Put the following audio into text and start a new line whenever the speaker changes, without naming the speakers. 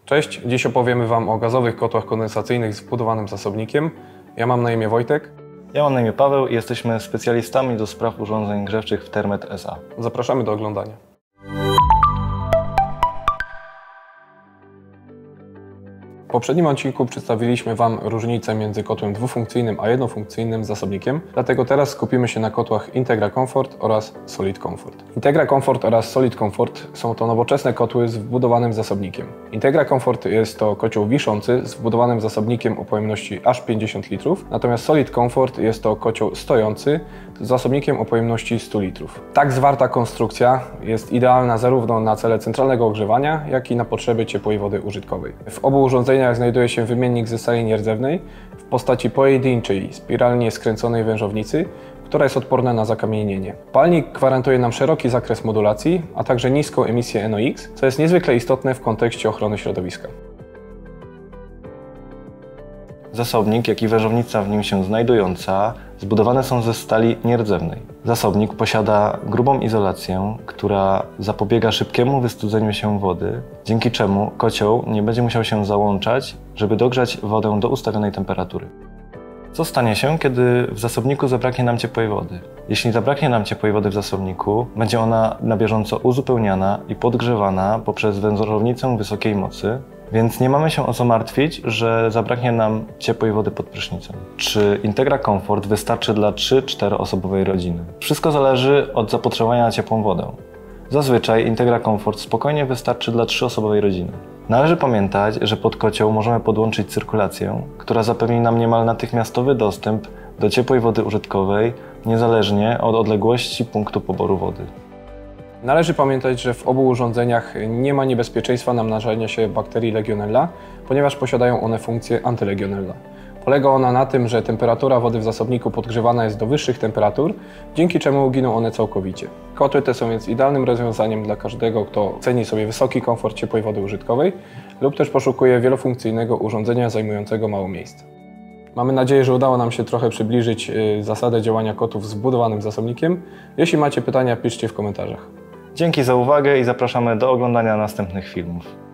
Cześć, dziś opowiemy Wam o gazowych kotłach kondensacyjnych z wbudowanym zasobnikiem. Ja mam na imię Wojtek.
Ja mam na imię Paweł i jesteśmy specjalistami do spraw urządzeń grzewczych w Thermet SA.
Zapraszamy do oglądania. W poprzednim odcinku przedstawiliśmy Wam różnicę między kotłem dwufunkcyjnym a jednofunkcyjnym zasobnikiem, dlatego teraz skupimy się na kotłach Integra Comfort oraz Solid Comfort. Integra Comfort oraz Solid Comfort są to nowoczesne kotły z wbudowanym zasobnikiem. Integra Comfort jest to kocioł wiszący z wbudowanym zasobnikiem o pojemności aż 50 litrów, natomiast Solid Comfort jest to kocioł stojący z zasobnikiem o pojemności 100 litrów. Tak zwarta konstrukcja jest idealna zarówno na cele centralnego ogrzewania, jak i na potrzeby ciepłej wody użytkowej. W obu urządzeniach znajduje się wymiennik ze stali nierdzewnej w postaci pojedynczej, spiralnie skręconej wężownicy, która jest odporna na zakamienienie. Palnik gwarantuje nam szeroki zakres modulacji, a także niską emisję NOx, co jest niezwykle istotne w kontekście ochrony środowiska.
Zasobnik, jak i wężownica w nim się znajdująca, zbudowane są ze stali nierdzewnej. Zasobnik posiada grubą izolację, która zapobiega szybkiemu wystudzeniu się wody, dzięki czemu kocioł nie będzie musiał się załączać, żeby dogrzać wodę do ustawionej temperatury. Co stanie się, kiedy w zasobniku zabraknie nam ciepłej wody? Jeśli zabraknie nam ciepłej wody w zasobniku, będzie ona na bieżąco uzupełniana i podgrzewana poprzez wężownicę wysokiej mocy, więc nie mamy się o co martwić, że zabraknie nam ciepłej wody pod prysznicem. Czy Integra Comfort wystarczy dla 3-4 osobowej rodziny? Wszystko zależy od zapotrzebowania na ciepłą wodę. Zazwyczaj Integra Comfort spokojnie wystarczy dla 3-osobowej rodziny. Należy pamiętać, że pod kocioł możemy podłączyć cyrkulację, która zapewni nam niemal natychmiastowy dostęp do ciepłej wody użytkowej, niezależnie od odległości punktu poboru wody.
Należy pamiętać, że w obu urządzeniach nie ma niebezpieczeństwa namnażania się bakterii Legionella, ponieważ posiadają one funkcję antylegionella. Polega ona na tym, że temperatura wody w zasobniku podgrzewana jest do wyższych temperatur, dzięki czemu giną one całkowicie. Kotły te są więc idealnym rozwiązaniem dla każdego, kto ceni sobie wysoki komfort ciepłej wody użytkowej lub też poszukuje wielofunkcyjnego urządzenia zajmującego mało miejsca. Mamy nadzieję, że udało nam się trochę przybliżyć zasadę działania kotłów z wbudowanym zasobnikiem. Jeśli macie pytania, piszcie w komentarzach.
Dzięki za uwagę i zapraszamy do oglądania następnych filmów.